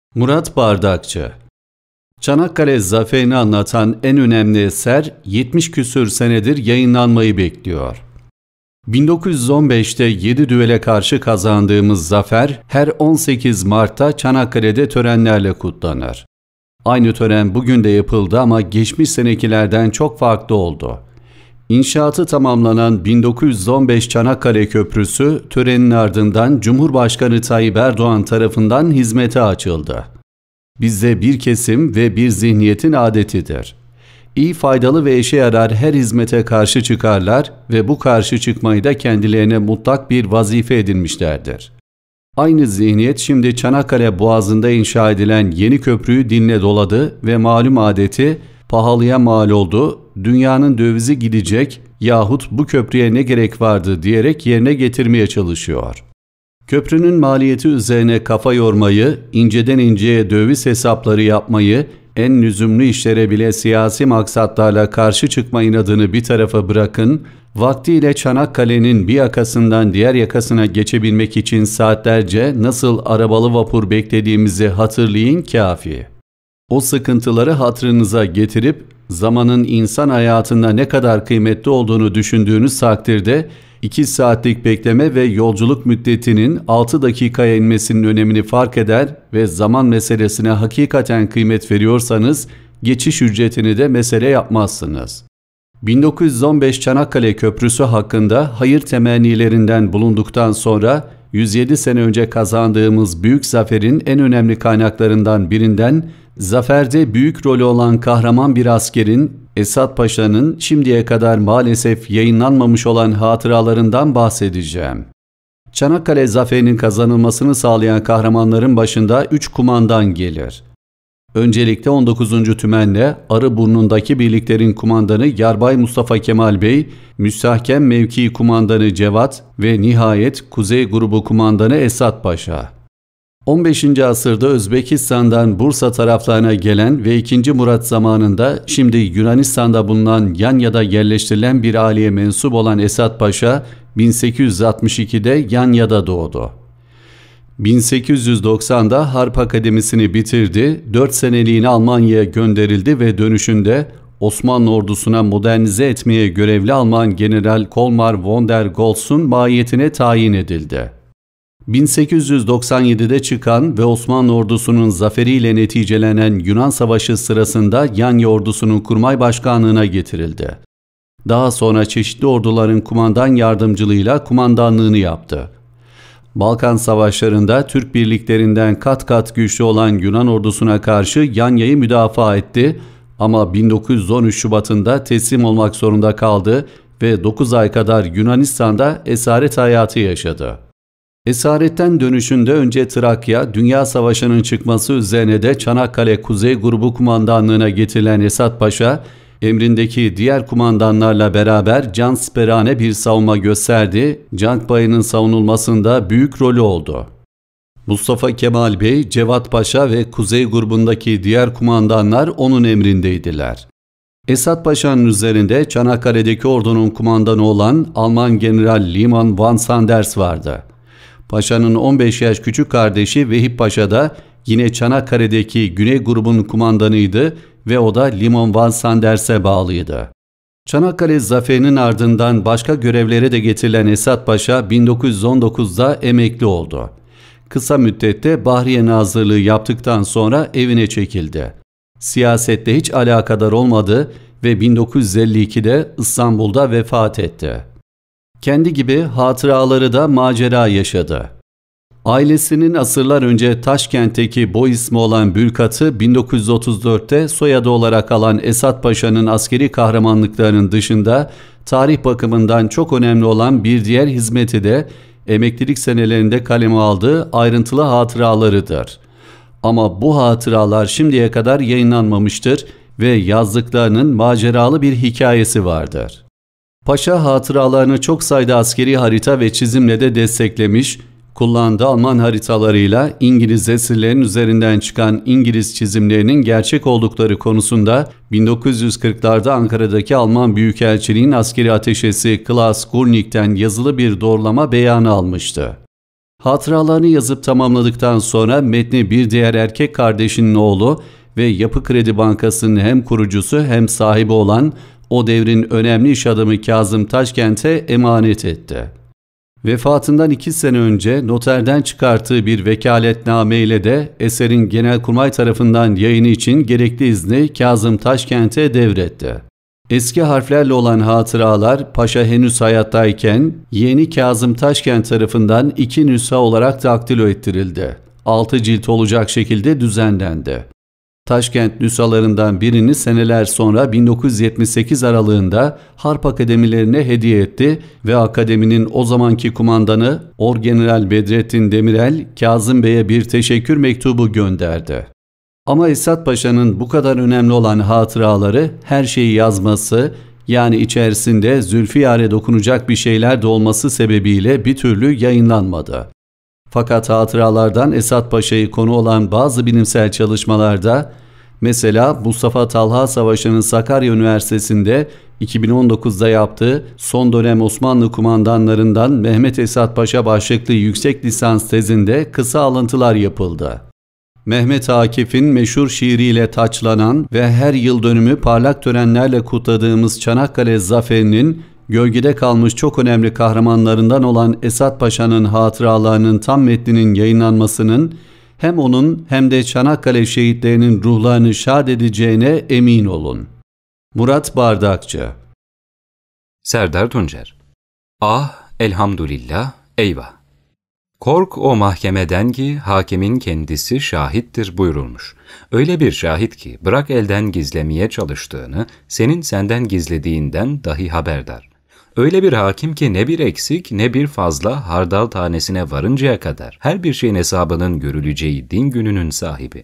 Murat Bardakçı. Çanakkale zaferini anlatan en önemli eser 70 küsür senedir yayınlanmayı bekliyor. 1915'te 7 düele karşı kazandığımız zafer her 18 Mart'ta Çanakkale'de törenlerle kutlanır. Aynı tören bugün de yapıldı ama geçmiş senekilerden çok farklı oldu. İnşaatı tamamlanan 1915 Çanakkale Köprüsü törenin ardından Cumhurbaşkanı Tayyip Erdoğan tarafından hizmete açıldı. Bizde bir kesim ve bir zihniyetin adetidir. İyi, faydalı ve işe yarar her hizmete karşı çıkarlar ve bu karşı çıkmayı da kendilerine mutlak bir vazife edinmişlerdir. Aynı zihniyet şimdi Çanakkale Boğazı'nda inşa edilen yeni köprüyü dinle doladı ve malum adeti pahalıya mal oldu, dünyanın dövizi gidecek yahut bu köprüye ne gerek vardı diyerek yerine getirmeye çalışıyor. Köprünün maliyeti üzerine kafa yormayı, inceden inceye döviz hesapları yapmayı, en lüzumlu işlere bile siyasi maksatlarla karşı çıkma inadını bir tarafa bırakın, vaktiyle Çanakkale'nin bir yakasından diğer yakasına geçebilmek için saatlerce nasıl arabalı vapur beklediğimizi hatırlayın kafi. O sıkıntıları hatırınıza getirip zamanın insan hayatında ne kadar kıymetli olduğunu düşündüğünüz takdirde 2 saatlik bekleme ve yolculuk müddetinin 6 dakikaya inmesinin önemini fark eder ve zaman meselesine hakikaten kıymet veriyorsanız geçiş ücretini de mesele yapmazsınız. 1915 Çanakkale Köprüsü hakkında hayır temennilerinden bulunduktan sonra 107 sene önce kazandığımız büyük zaferin en önemli kaynaklarından birinden, zaferde büyük rolü olan kahraman bir askerin, Esat Paşa'nın şimdiye kadar maalesef yayınlanmamış olan hatıralarından bahsedeceğim. Çanakkale zaferinin kazanılmasını sağlayan kahramanların başında 3 kumandan gelir. Öncelikle 19. Tümen'le Arıburnu'ndaki birliklerin kumandanı Yarbay Mustafa Kemal Bey, Müstahkem Mevkii Kumandanı Cevat ve nihayet Kuzey Grubu Kumandanı Esat Paşa. 15. asırda Özbekistan'dan Bursa taraflarına gelen ve 2. Murat zamanında şimdi Yunanistan'da bulunan Yanya'da yerleştirilen bir aileye mensup olan Esat Paşa 1862'de Yanya'da doğdu. 1890'da Harp Akademisi'ni bitirdi, 4 seneliğine Almanya'ya gönderildi ve dönüşünde Osmanlı ordusuna modernize etmeye görevli Alman General Kolmar von der Goltz'un mahiyetine tayin edildi. 1897'de çıkan ve Osmanlı ordusunun zaferiyle neticelenen Yunan Savaşı sırasında Yanya ordusunun kurmay başkanlığına getirildi. Daha sonra çeşitli orduların kumandan yardımcılığıyla kumandanlığını yaptı. Balkan Savaşları'nda Türk birliklerinden kat kat güçlü olan Yunan ordusuna karşı Yanya'yı müdafaa etti ama 1913 Şubat'ında teslim olmak zorunda kaldı ve 9 ay kadar Yunanistan'da esaret hayatı yaşadı. Esaretten dönüşünde önce Trakya, Dünya Savaşı'nın çıkması üzerine de Çanakkale Kuzey Grubu Kumandanlığına getirilen Esat Paşa, emrindeki diğer kumandanlarla beraber cansiperane bir savunma gösterdi, Cankbayı'nın savunulmasında büyük rolü oldu. Mustafa Kemal Bey, Cevat Paşa ve Kuzey grubundaki diğer kumandanlar onun emrindeydiler. Esat Paşa'nın üzerinde Çanakkale'deki ordunun kumandanı olan Alman General Liman von Sanders vardı. Paşa'nın 15 yaş küçük kardeşi Vehip Paşa da yine Çanakkale'deki Güney grubun kumandanıydı ve o da Liman von Sanders'e bağlıydı. Çanakkale zaferinin ardından başka görevlere de getirilen Esat Paşa 1919'da emekli oldu. Kısa müddette Bahriye Nazırlığı yaptıktan sonra evine çekildi. Siyasette hiç alakadar olmadı ve 1952'de İstanbul'da vefat etti. Kendi gibi hatıraları da macera yaşadı. Ailesinin asırlar önce Taşkent'teki boy ismi olan Bülkat'ı 1934'te soyadı olarak alan Esat Paşa'nın askeri kahramanlıklarının dışında tarih bakımından çok önemli olan bir diğer hizmeti de emeklilik senelerinde kaleme aldığı ayrıntılı hatıralarıdır. Ama bu hatıralar şimdiye kadar yayınlanmamıştır ve yazdıklarının maceralı bir hikayesi vardır. Paşa hatıralarını çok sayıda askeri harita ve çizimle de desteklemiş, kullandığı Alman haritalarıyla İngiliz esirlerin üzerinden çıkan İngiliz çizimlerinin gerçek oldukları konusunda 1940'larda Ankara'daki Alman Büyükelçiliğin askeri ateşesi Klaus Gurnik'ten yazılı bir doğrulama beyanı almıştı. Hatıralarını yazıp tamamladıktan sonra metni bir diğer erkek kardeşinin oğlu ve Yapı Kredi Bankası'nın hem kurucusu hem sahibi olan o devrin önemli iş adamı Kazım Taşkent'e emanet etti. Vefatından 2 sene önce noterden çıkarttığı bir vekaletname ile de eserin Genelkurmay tarafından yayını için gerekli izni Kazım Taşkent'e devretti. Eski harflerle olan hatıralar paşa henüz hayattayken yeğeni Kazım Taşkent tarafından 2 nüsha olarak daktilo ettirildi. 6 cilt olacak şekilde düzenlendi. Taşkent nüshalarından birini seneler sonra 1978 aralığında Harp Akademilerine hediye etti ve akademinin o zamanki kumandanı Orgeneral Bedrettin Demirel, Kazım Bey'e bir teşekkür mektubu gönderdi. Ama Esat Paşa'nın bu kadar önemli olan hatıraları her şeyi yazması, yani içerisinde Zülfiyar'e dokunacak bir şeyler de olması sebebiyle bir türlü yayınlanmadı. Fakat hatıralardan Esat Paşa'yı konu olan bazı bilimsel çalışmalarda, mesela Mustafa Talha Savaşı'nın Sakarya Üniversitesi'nde 2019'da yaptığı son dönem Osmanlı kumandanlarından Mehmet Esat Paşa başlıklı yüksek lisans tezinde kısa alıntılar yapıldı. Mehmet Akif'in meşhur şiiriyle taçlanan ve her yıl dönümü parlak törenlerle kutladığımız Çanakkale Zaferi'nin gölgede kalmış çok önemli kahramanlarından olan Esat Paşa'nın hatıralarının tam metninin yayınlanmasının hem onun hem de Çanakkale şehitlerinin ruhlarını şad edeceğine emin olun. Murat Bardakçı. Serdar Tuncer. Ah, elhamdülillah, eyvah. Kork o mahkemeden ki hakimin kendisi şahittir buyurulmuş. Öyle bir şahit ki bırak elden gizlemeye çalıştığını, senin senden gizlediğinden dahi haberdar. Öyle bir hakim ki ne bir eksik ne bir fazla hardal tanesine varıncaya kadar her bir şeyin hesabının görüleceği din gününün sahibi.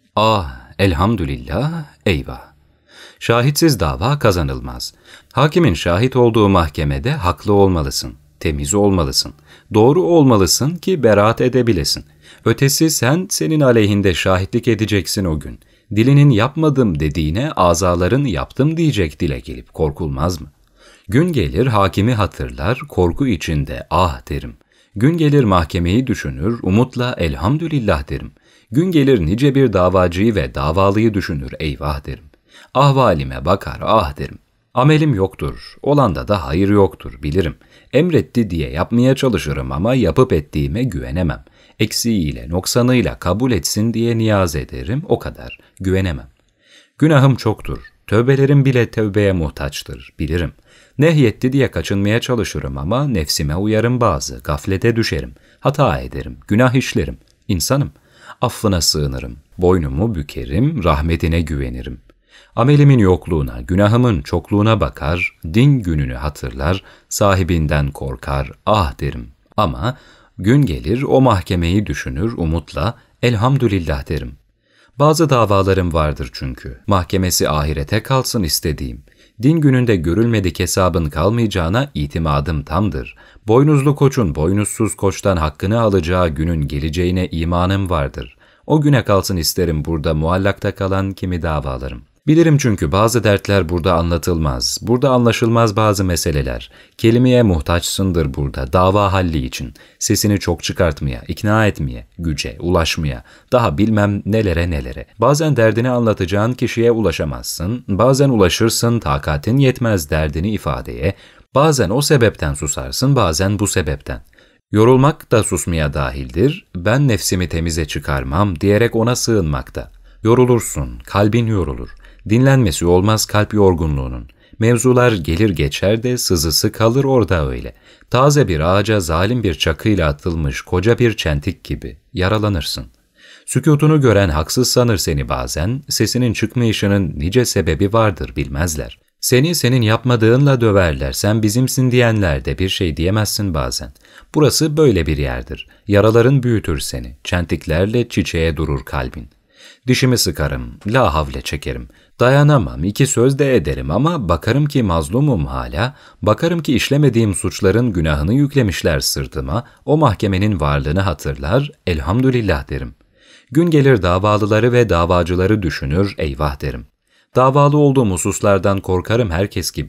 Ah, elhamdülillah, eyvah. Şahitsiz dava kazanılmaz. Hakimin şahit olduğu mahkemede haklı olmalısın, temiz olmalısın, doğru olmalısın ki beraat edebilesin. Ötesi sen senin aleyhinde şahitlik edeceksin o gün. Dilinin yapmadım dediğine azaların yaptım diyecek dile gelip korkulmaz mı? Gün gelir hakimi hatırlar, korku içinde ah derim. Gün gelir mahkemeyi düşünür, umutla elhamdülillah derim. Gün gelir nice bir davacıyı ve davalıyı düşünür, eyvah derim. Ahvalime bakar, ah derim. Amelim yoktur, olanda da hayır yoktur, bilirim. Emretti diye yapmaya çalışırım ama yapıp ettiğime güvenemem. Eksiğiyle, noksanıyla kabul etsin diye niyaz ederim, o kadar, güvenemem. Günahım çoktur, tövbelerim bile tövbeye muhtaçtır, bilirim. Nehyetti diye kaçınmaya çalışırım ama nefsime uyarım bazı, gaflete düşerim, hata ederim, günah işlerim, insanım. Affına sığınırım, boynumu bükerim, rahmetine güvenirim. Amelimin yokluğuna, günahımın çokluğuna bakar, din gününü hatırlar, sahibinden korkar, ah derim. Ama gün gelir o mahkemeyi düşünür umutla, elhamdülillah derim. Bazı davalarım vardır çünkü, mahkemesi ahirete kalsın istediğim. Din gününde görülmedik hesabın kalmayacağına itimadım tamdır. Boynuzlu koçun boynuzsuz koçtan hakkını alacağı günün geleceğine imanım vardır. O güne kalsın isterim burada muallakta kalan kimi davalarım. Bilirim çünkü bazı dertler burada anlatılmaz, burada anlaşılmaz bazı meseleler. Kelimeye muhtaçsındır burada, dava halli için. Sesini çok çıkartmaya, ikna etmeye, güce, ulaşmaya, daha bilmem nelere nelere. Bazen derdini anlatacağın kişiye ulaşamazsın, bazen ulaşırsın takatin yetmez derdini ifadeye, bazen o sebepten susarsın, bazen bu sebepten. Yorulmak da susmaya dahildir, ben nefsimi temize çıkarmam diyerek ona sığınmakta. Yorulursun, kalbin yorulur. Dinlenmesi olmaz kalp yorgunluğunun. Mevzular gelir geçer de sızısı kalır orada öyle. Taze bir ağaca zalim bir çakıyla atılmış koca bir çentik gibi yaralanırsın. Sükûtunu gören haksız sanır seni bazen, sesinin çıkmayışının nice sebebi vardır bilmezler. Seni senin yapmadığınla döverler, sen bizimsin diyenler de bir şey diyemezsin bazen. Burası böyle bir yerdir. Yaraların büyütür seni, çentiklerle çiçeğe durur kalbin. Dişimi sıkarım, la havle çekerim. Dayanamam, iki söz de ederim ama bakarım ki mazlumum hala, bakarım ki işlemediğim suçların günahını yüklemişler sırtıma, o mahkemenin varlığını hatırlar, elhamdülillah derim. Gün gelir davalıları ve davacıları düşünür, eyvah derim. Davalı olduğum hususlardan korkarım herkes gibi.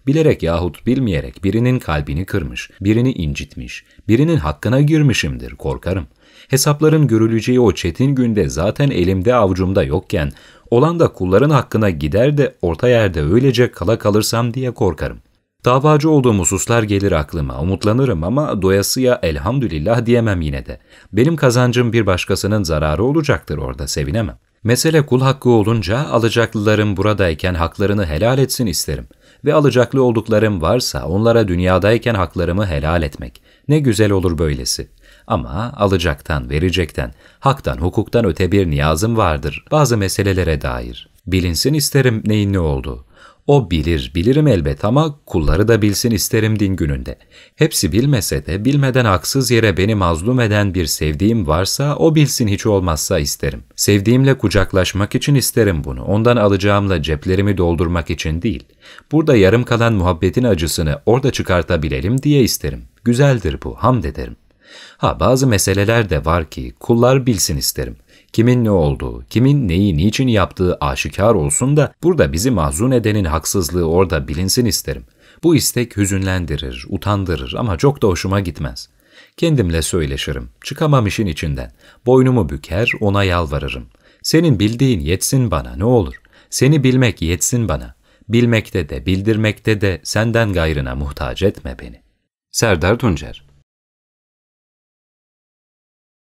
Bilerek yahut bilmeyerek birinin kalbini kırmış, birini incitmiş, birinin hakkına girmişimdir, korkarım. Hesapların görüleceği o çetin günde zaten elimde avucumda yokken, olan da kulların hakkına gider de orta yerde öylece kala kalırsam diye korkarım. Davacı olduğum hususlar gelir aklıma, umutlanırım ama doyasıya elhamdülillah diyemem yine de. Benim kazancım bir başkasının zararı olacaktır, orada sevinemem. Mesele kul hakkı olunca alacaklılarım buradayken haklarını helal etsin isterim. Ve alacaklı olduklarım varsa onlara dünyadayken haklarımı helal etmek. Ne güzel olur böylesi. Ama alacaktan, verecekten, haktan, hukuktan öte bir niyazım vardır bazı meselelere dair. Bilinsin isterim neyin ne olduğu. O bilir, bilirim elbet ama kulları da bilsin isterim din gününde. Hepsi bilmese de bilmeden haksız yere beni mazlum eden bir sevdiğim varsa o bilsin hiç olmazsa isterim. Sevdiğimle kucaklaşmak için isterim bunu. Ondan alacağımla ceplerimi doldurmak için değil. Burada yarım kalan muhabbetin acısını orada çıkartabilelim diye isterim. Güzeldir bu, hamd ederim. Bazı meseleler de var ki kullar bilsin isterim. Kimin ne olduğu, kimin neyi niçin yaptığı aşikar olsun da burada bizi mahzun edenin haksızlığı orada bilinsin isterim. Bu istek hüzünlendirir, utandırır ama çok da hoşuma gitmez. Kendimle söyleşirim, çıkamam işin içinden. Boynumu büker, ona yalvarırım. Senin bildiğin yetsin bana, ne olur. Seni bilmek yetsin bana. Bilmekte de, bildirmekte de senden gayrına muhtaç etme beni. Serdar Tuncer.